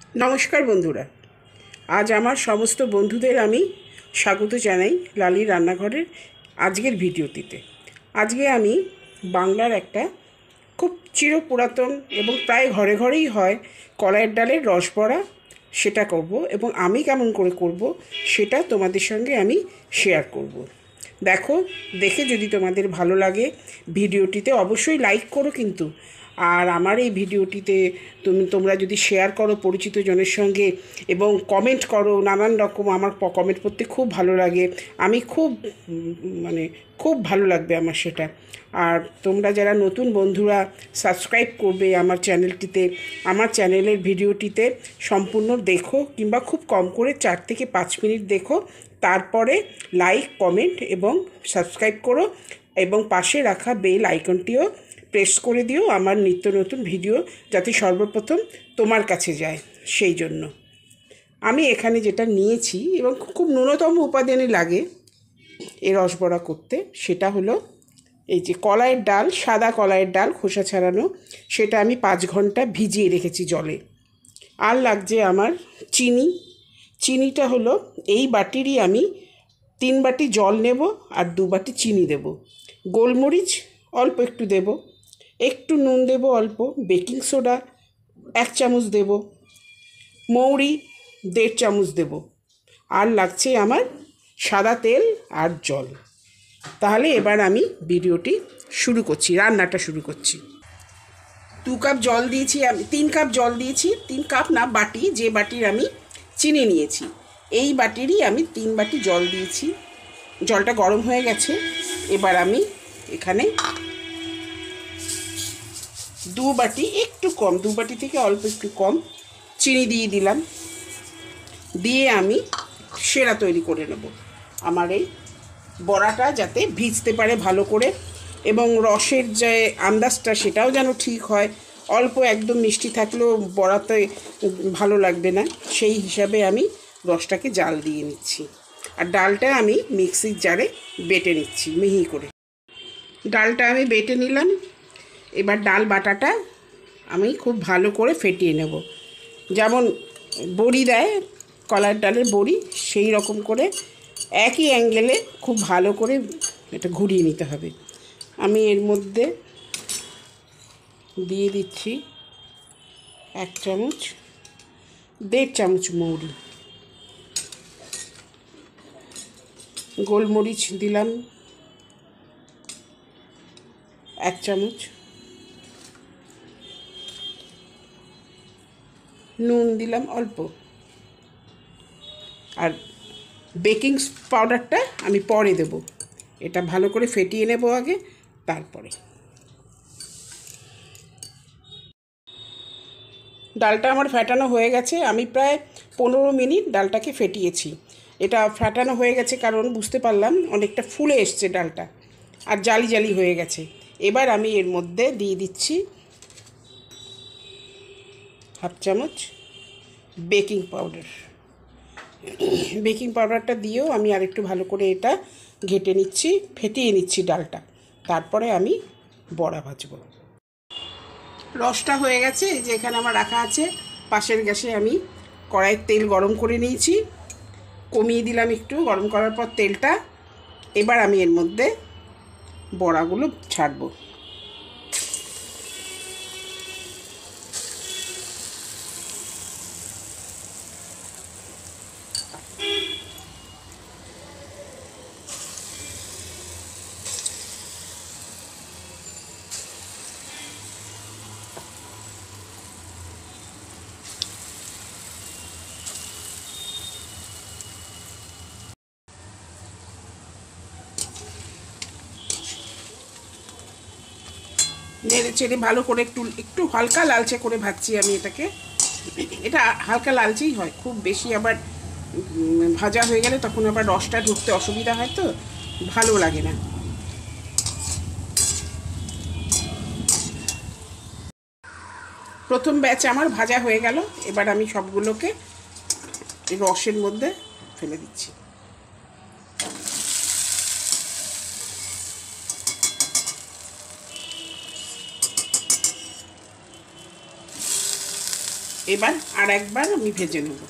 नमस्कार बंधुरा आज आमार समस्त बंधुदेर आमी स्वागत जानाई लाली रान्नाघरेर आजकेर भिडियोटिते। आजके आमी बांगलार एकटा खूब चिरपुरातन एबं प्राय घरे घरेई हय कलाइर डालेर रस बड़ा सेटा करब एबं आमी केमन करे करब सेटा तोमादेर संगे आमी शेयार करब। देखो देखे यदि तोमादेर भालो लागे भिडियोटिते अवश्यई लाइक करो किन्तु और आमार এই ভিডিওটিতে তোমরা যদি শেয়ার করো পরিচিত জনের সঙ্গে এবং কমেন্ট করো নানান রকম আমার কমেন্ট পড়তে খুব ভালো লাগে। আমি খুব ভালো লাগবে আমার সেটা। আর তোমরা যারা নতুন বন্ধুরা সাবস্ক্রাইব করবে আমার চ্যানেলটিতে, আমার চ্যানেলের ভিডিওটিতে সম্পূর্ণ দেখো কিংবা খুব কম করে 4 থেকে 5 মিনিট দেখো, তারপরে লাইক কমেন্ট এবং সাবস্ক্রাইব করো এবং পাশে রাখা বেল আইকনটিও প্রেস করে দিও আমার নিত্য নতুন ভিডিও যাতে সর্বপ্রথম তোমার কাছে যায়। সেই জন্য আমি এখানে যেটা নিয়েছি এবং খুব ন্যূনতম উপাদানই লাগে এই রসবড়া করতে, সেটা হলো এই যে কলাইয়ের ডাল, সাদা কলাইয়ের ডাল খোসা ছাড়ানো, সেটা আমি 5 ঘন্টা ভিজিয়ে রেখেছি জলে। আর লাগছে আমার চিনি। চিনিটা হলো এই বাটিরই আমি 3 বাটি জল নেব আর 2 বাটি চিনি দেব। গোলমরিচ অল্প একটু দেব, একটু নুন দেব অল্প, বেকিং সোডা 1 চামচ দেব, মৌরি 1.5 চামচ দেব, আর লাগছে আমার সাদা তেল আর জল। তাহলে এবার আমি ভিডিওটি শুরু করছি, রান্নাটা শুরু করছি। 2 কাপ জল দিয়েছি আমি, 3 কাপ জল দিয়েছি, 3 কাপ না বাটি, যে বাটির আমি চিনি নিয়েছি এই বাটিরই আমি 3 বাটি জল দিয়েছি। জলটা গরম হয়ে গেছে। এবার আমি এখানে 2 বাটি, একটু কম, 2 বাটি থেকে অল্প একটু কম চিনি দিয়ে দিলাম। দিয়ে আমি সেরা তৈরি করে নেব আমার এই বড়াটা, যাতে ভিজতে পারে ভালো করে এবং রসের যে আন্দাজটা সেটাও যেন ঠিক হয়। অল্প একদম মিষ্টি থাকলেও বড়াতে ভালো লাগবে না, সেই হিসাবে আমি রসটাকে জাল দিয়ে নিচ্ছি। আর ডালটা আমি মিক্সির জারে বেটে নিচ্ছি মিহি করে। ডালটা আমি বেটে নিলাম। এবার ডাল বাটাটা আমি খুব ভালো করে ফেটিয়ে নেব, যেমন বড়ি দেয় কলার ডালের বড়ি, সেই রকম করে একই অ্যাঙ্গেলে খুব ভালো করে এটা ঘুরিয়ে নিতে হবে। আমি এর মধ্যে দিয়ে দিচ্ছি 1 চামচ, 1.5 চামচ মৌরি, গোলমরিচ দিলাম 1 চামচ, নুন দিলাম অল্প, আর বেকিং পাউডারটা আমি পরে দেব। এটা ভালো করে ফেটিয়ে নেব আগে, তারপরে। ডালটা আমার ফেটানো হয়ে গেছে। আমি প্রায় 15 মিনিট ডালটাকে ফেটিয়েছি। এটা ফেটানো হয়ে গেছে কারণ বুঝতে পারলাম অনেকটা ফুলে এসছে ডালটা আর জালি জালি হয়ে গেছে। এবার আমি এর মধ্যে দিয়ে দিচ্ছি 1/2 চামচ বেকিং পাউডার। বেকিং পাউডারটা দিয়েও আমি আরেকটু ভালো করে এটা ঘেটে নিচ্ছি, ফেটিয়ে নিচ্ছি ডালটা, তারপরে আমি বড়া ভাজবো। রসটা হয়ে গেছে, এই যে এখানে আমার রাখা আছে। পাশের গ্যাসে আমি কড়াইয়ের তেল গরম করে নিয়েছি, কমিয়ে দিলাম একটু গরম করার পর তেলটা। এবার আমি এর মধ্যে বড়াগুলো ছাড়বো। নেড়ে চেড়ে ভালো করে একটু হালকা লালচে করে ভাজছি আমি এটাকে। এটা হালকা লালচেই হয়, খুব বেশি আবার ভাজা হয়ে গেলে তখন আবার রসটা ঢুকতে অসুবিধা হয়, তো ভালো লাগে না। প্রথম ব্যাচ আমার ভাজা হয়ে গেল। এবার আমি সবগুলোকে রসের মধ্যে ফেলে দিচ্ছি। এবার আর একবার আমি ভেজে নেব।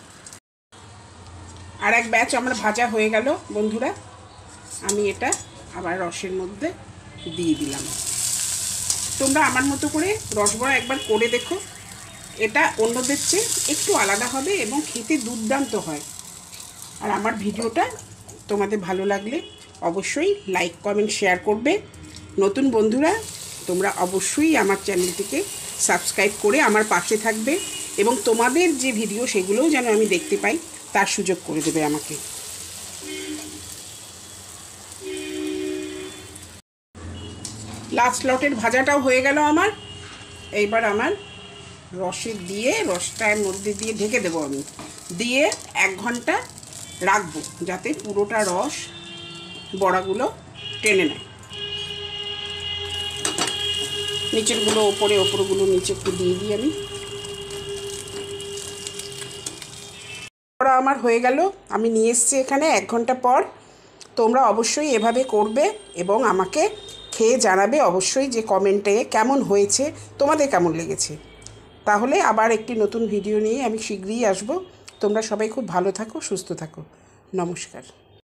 আর এক ব্যাচ আমার ভাজা হয়ে গেল বন্ধুরা। আমি এটা আবার রসের মধ্যে দিয়ে দিলাম। তোমরা আমার মতো করে রসবড়া একবার করে দেখো, এটা অন্যদের চেয়ে একটু আলাদা হবে এবং খেতে দুর্দান্ত হয়। আর আমার ভিডিওটা তোমাদের ভালো লাগলে অবশ্যই লাইক কমেন্ট শেয়ার করবে। নতুন বন্ধুরা তোমরা অবশ্যই আমার চ্যানেলটিকে সাবস্ক্রাইব করে আমার পাশে থাকবে এবং তোমাদের যে ভিডিও সেগুলোও যেন আমি দেখতে পাই তার সুযোগ করে দেবে আমাকে। লাস্ট লটের ভাজাটাও হয়ে গেল আমার। এইবার আমার রসে দিয়ে রসটার মধ্যে দিয়ে ঢেকে দেবো আমি, দিয়ে 1 ঘন্টা রাখবো যাতে পুরোটা রস বড়াগুলো টেনে নেয়। নিচেরগুলো ওপরে, ওপরগুলো নিচে একটু দিয়ে দিই আমি। বড়া আমার হয়ে গেল, আমি নিয়ে এসেছি এখানে 1 ঘন্টা পর। তোমরা অবশ্যই এভাবে করবে এবং আমাকে খেয়ে জানাবে অবশ্যই যে কমেন্টে কেমন হয়েছে, তোমাদের কেমন লেগেছে। তাহলে আবার একটি নতুন ভিডিও নিয়ে আমি শীঘ্রই আসব। তোমরা সবাই খুব ভালো থাকো, সুস্থ থাকো। নমস্কার।